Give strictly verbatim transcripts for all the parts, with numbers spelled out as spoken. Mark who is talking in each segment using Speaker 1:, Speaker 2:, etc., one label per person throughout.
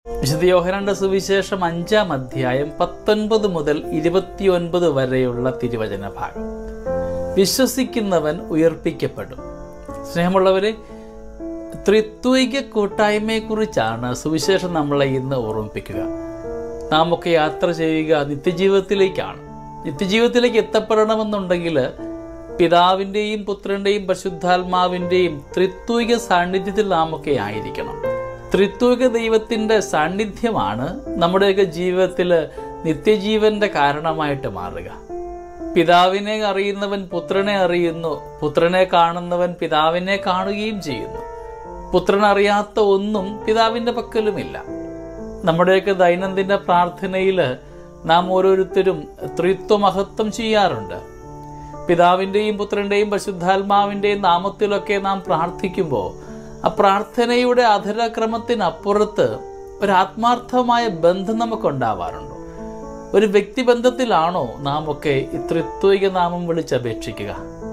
Speaker 1: വിശുദ്ധ യോഹന്നാന്റെ സുവിശേഷം അഞ്ചാം അധ്യായം പത്തൊൻപത് മുതൽ ഇരുപത്തിയൊൻപത് വരെയുള്ള തിരുവചന ഭാഗം. വിശ്വസിക്കുന്നവൻ ഉയർപ്പിക്കപ്പെടും. സ്നേഹമുള്ളവരെ, ത്രിത്വിക കൂട്ടായ്മയെക്കുറിച്ചാണ് സുവിശേഷം നമ്മളെ ഇന്ന് ഓർമ്മിപ്പിക്കുക. നാം ഒക്കെ യാത്ര ചെയ്യുക നിത്യജീവിതത്തിലേക്കാണ്. നിത്യജീവിതത്തിലേക്ക് എത്തപ്പെടണമെന്നുണ്ടെങ്കിൽ പിതാവിൻ്റെയും പുത്രൻ്റെയും പരിശുദ്ധാത്മാവിൻ്റെയും ത്രിത്വിക സാന്നിധ്യത്തിൽ നാം ഒക്കെ ആയിരിക്കണം. ത്രിത്വിക ദൈവത്തിൻ്റെ സാന്നിധ്യമാണ് നമ്മുടെയൊക്കെ ജീവിതത്തിൽ നിത്യജീവന്റെ കാരണമായിട്ട് മാറുക. പിതാവിനെ അറിയുന്നവൻ പുത്രനെ അറിയുന്നു, പുത്രനെ കാണുന്നവൻ പിതാവിനെ കാണുകയും ചെയ്യുന്നു. പുത്രൻ അറിയാത്ത ഒന്നും പിതാവിൻ്റെ പക്കലുമില്ല. നമ്മുടെയൊക്കെ ദൈനംദിന പ്രാർത്ഥനയിൽ നാം ഓരോരുത്തരും ത്രിത്വമഹത്വം ചെയ്യാറുണ്ട്. പിതാവിൻ്റെയും പുത്രൻ്റെയും പരിശുദ്ധാത്മാവിൻ്റെയും നാമത്തിലൊക്കെ നാം പ്രാർത്ഥിക്കുമ്പോൾ ആ പ്രാർത്ഥനയുടെ അധരക്രമത്തിനപ്പുറത്ത് ഒരു ആത്മാർത്ഥമായ ബന്ധം നമുക്കുണ്ടാവാറുണ്ടോ? ഒരു വ്യക്തിബന്ധത്തിലാണോ നാം ഒക്കെ ഈ ത്രിത്വിക നാമം വിളിച്ചപേക്ഷിക്കുക?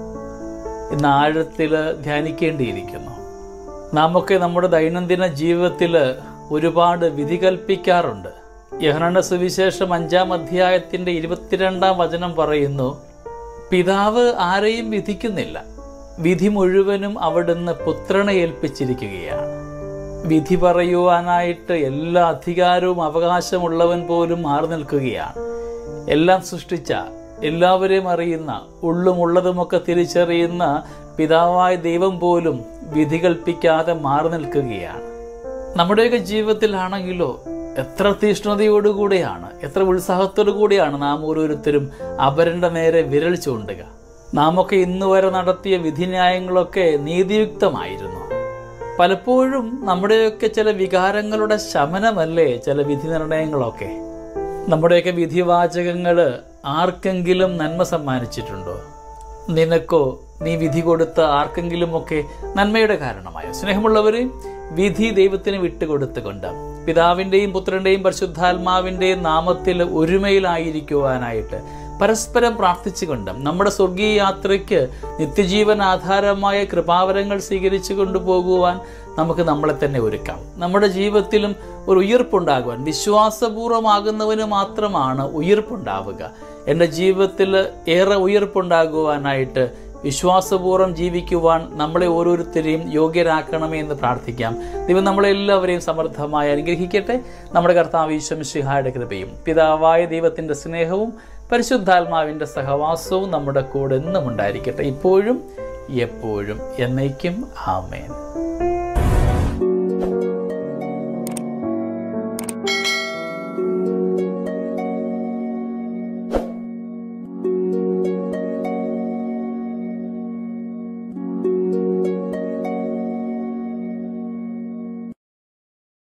Speaker 1: ഇന്ന് ആഴത്തിൽ ധ്യാനിക്കേണ്ടിയിരിക്കുന്നു. നാം ഒക്കെ നമ്മുടെ ദൈനംദിന ജീവിതത്തിൽ ഒരുപാട് വിധി കൽപ്പിക്കാറുണ്ട്. യോഹന്നാന്റെ സുവിശേഷം അഞ്ചാം അധ്യായത്തിൻ്റെ ഇരുപത്തിരണ്ടാം വചനം പറയുന്നു, പിതാവ് ആരെയും വിധിക്കുന്നില്ല, വിധി മുഴുവനും അവിടുന്ന് പുത്രനെ ഏൽപ്പിച്ചിരിക്കുകയാണ്. വിധി പറയുവാനായിട്ട് എല്ലാ അധികാരവും അവകാശമുള്ളവൻ പോലും മാറി നിൽക്കുകയാണ്. എല്ലാം സൃഷ്ടിച്ച, എല്ലാവരെയും അറിയുന്ന, ഉള്ളും ഉള്ളതുമൊക്കെ തിരിച്ചറിയുന്ന പിതാവായ ദൈവം പോലും വിധി കൽപ്പിക്കാതെ മാറി നിൽക്കുകയാണ്. നമ്മുടെയൊക്കെ ജീവിതത്തിലാണെങ്കിലോ എത്ര തീഷ്ണതയോടുകൂടിയാണ്, എത്ര ഉത്സാഹത്തോടു കൂടിയാണ് നാം ഓരോരുത്തരും അപരന്റെ നേരെ വിരൽ ചൂണ്ടുക. നാം ഒക്കെ ഇന്ന് വരെ നടത്തിയ വിധിന്യായങ്ങളൊക്കെ നീതിയുക്തമായിരുന്നു. പലപ്പോഴും നമ്മുടെയൊക്കെ ചില വികാരങ്ങളുടെ ശമനമല്ലേ ചില വിധി നിർണയങ്ങളൊക്കെ. നമ്മുടെയൊക്കെ വിധിവാചകങ്ങൾ ആർക്കെങ്കിലും നന്മ സമ്മാനിച്ചിട്ടുണ്ടോ? നിനക്കോ നീ വിധി കൊടുത്ത ആർക്കെങ്കിലുമൊക്കെ നന്മയുടെ കാരണമായോ? സ്നേഹമുള്ളവരെ, വിധി ദൈവത്തിന് വിട്ടുകൊടുത്തുകൊണ്ട് പിതാവിൻ്റെയും പുത്രൻ്റെയും പരിശുദ്ധാത്മാവിൻ്റെയും നാമത്തിൽ ഒരുമയിലായിരിക്കുവാനായിട്ട് പരസ്പരം പ്രാർത്ഥിച്ചുകൊണ്ട് നമ്മുടെ സ്വർഗീയ യാത്രയ്ക്ക് നിത്യജീവൻ ആധാരമായ കൃപാവരങ്ങൾ സ്വീകരിച്ചു കൊണ്ടുപോകുവാൻ നമുക്ക് നമ്മളെ തന്നെ ഒരുക്കാം. നമ്മുടെ ജീവിതത്തിലും ഒരു ഉയിർപ്പുണ്ടാകുവാൻ, വിശ്വാസപൂർവമാകുന്നവന് മാത്രമാണ് ഉയിർപ്പുണ്ടാവുക. എൻ്റെ ജീവിതത്തിൽ ഏറെ ഉയിർപ്പുണ്ടാകുവാനായിട്ട് വിശ്വാസപൂർവ്വം ജീവിക്കുവാൻ നമ്മളെ ഓരോരുത്തരെയും യോഗ്യരാക്കണമേ എന്ന് പ്രാർത്ഥിക്കാം. ദൈവം നമ്മളെല്ലാവരെയും സമൃദ്ധമായി അനുഗ്രഹിക്കട്ടെ. നമ്മുടെ കർത്താവ് ഈശോ മിശിഹായുടെ കൃപയും പിതാവായ ദൈവത്തിൻ്റെ സ്നേഹവും പരിശുദ്ധാത്മാവിൻ്റെ സഹവാസവും നമ്മുടെ കൂടെ എന്നും ഉണ്ടായിരിക്കട്ടെ, ഇപ്പോഴും എപ്പോഴും എന്നേക്കും. ആമേൻ.